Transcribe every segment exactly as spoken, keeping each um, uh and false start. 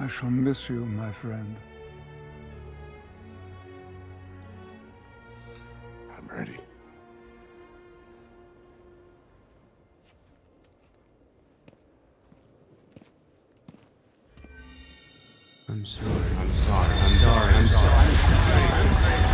I shall miss you, my friend. I'm ready. I'm sorry. I'm sorry. I'm sorry. I'm sorry. I'm sorry.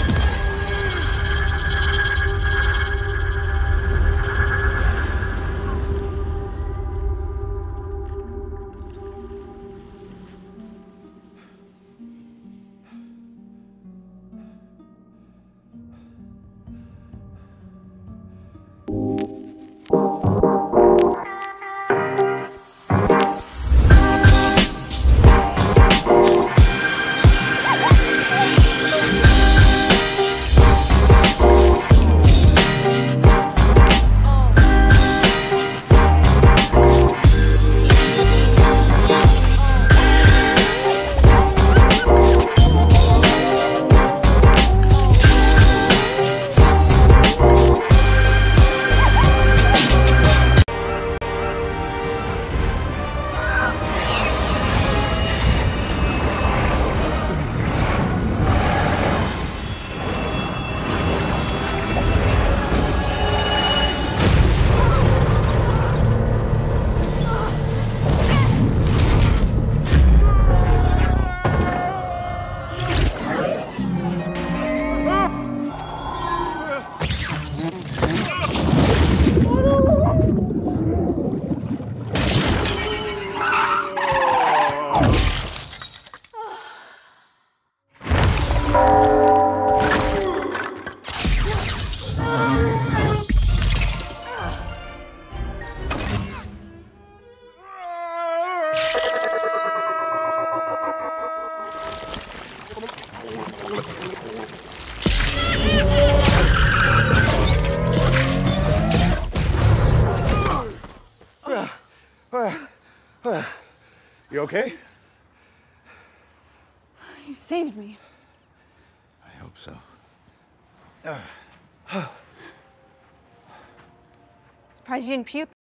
You okay? You saved me. I hope so. Surprised you didn't puke.